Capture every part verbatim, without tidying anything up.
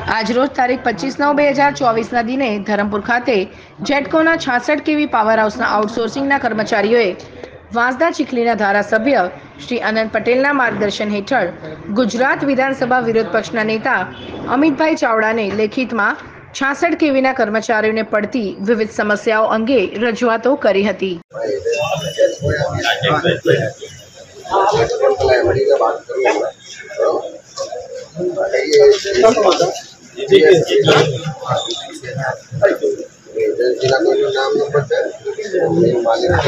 આજરોજ તારીખ પચીસ નવ બે હજાર ચોવીસના દિને ધરમપુર ખાતે જેટકોના છાસઠ કેવી પાવર હાઉસના આઉટસોર્સિંગના કર્મચારીઓએ વાંસદા ચીખલીના ધારાસભ્ય શ્રી અનંત પટેલના માર્ગદર્શન હેઠળ ગુજરાત વિધાનસભા વિરોધ પક્ષના નેતા અમિતભાઈ ચાવડાને લેખિતમાં છાસઠ કેવીના કર્મચારીઓને પડતી વિવિધ સમસ્યાઓ અંગે રજૂઆતો કરી હતી. जिला को जो नाम नंबर है मालिक के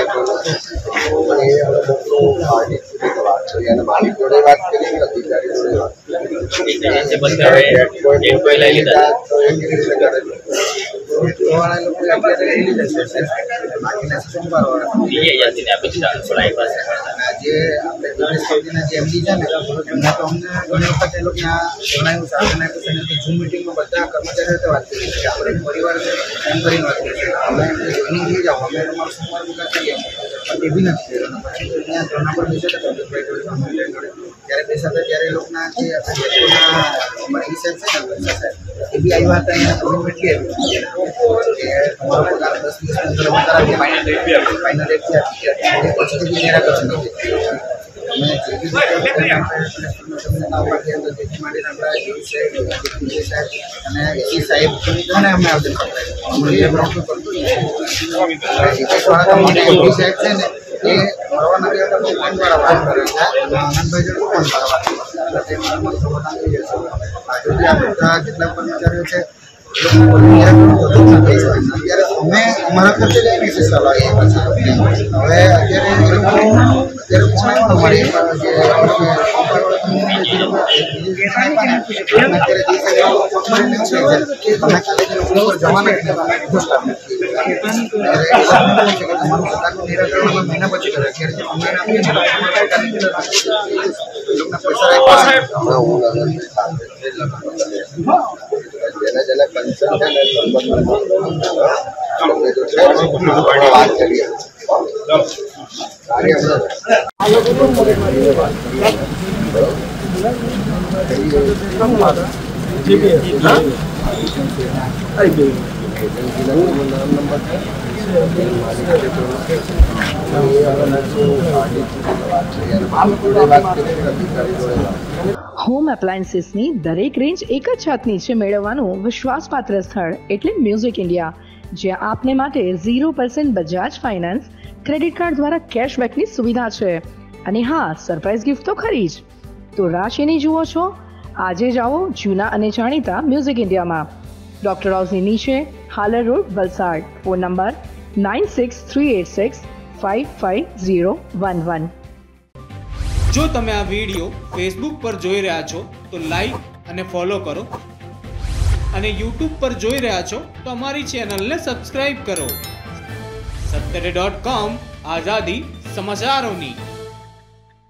बात करिए मालिक जोड़े बात करेंगे अधिकारी जोड़े बात झूम मीटिंग में बता कर्मचारी बात करिए परिवार જેટલા કર્મચારીઓ છે અમે અમારા ખર્ચે લઈને સલાહ હવે મહિના પછી કરે જેના જેના કન્સર્ન છે વાત કરીએ હોમ એપ્લાયન્સીસની દરેક રેન્જ એક જ છત નીચે મેળવવાનું વિશ્વાસપાત્ર સ્થળ એટલે મ્યુઝિક ઇન્ડિયા, જ્યાં આપને માટે zero percent Bajaj finance credit card દ્વારા કેશબેકની સુવિધા છે. અને હા, સરપ્રાઇઝ ગિફ્ટ તો ખરી જ. તો રાહ શેની જુઓ છો? આજે જાઓ જૂના અને જાણીતા મ્યુઝિક ઇન્ડિયામાં, ડોક્ટર હાઉસની નીચે, Halar road, Valsad. Phone number nine six three eight six five five zero one one. જો તમે આ વિડીયો ફેસબુક પર જોઈ રહ્યા છો તો લાઈક અને ફોલો કરો, અને યુટ્યુબ પર જોઈ રહ્યા છો તો અમારી ચેનલને સબસ્ક્રાઇબ કરો. સત્તરે ડોટ કોમ, આઝાદી સમાચારોની.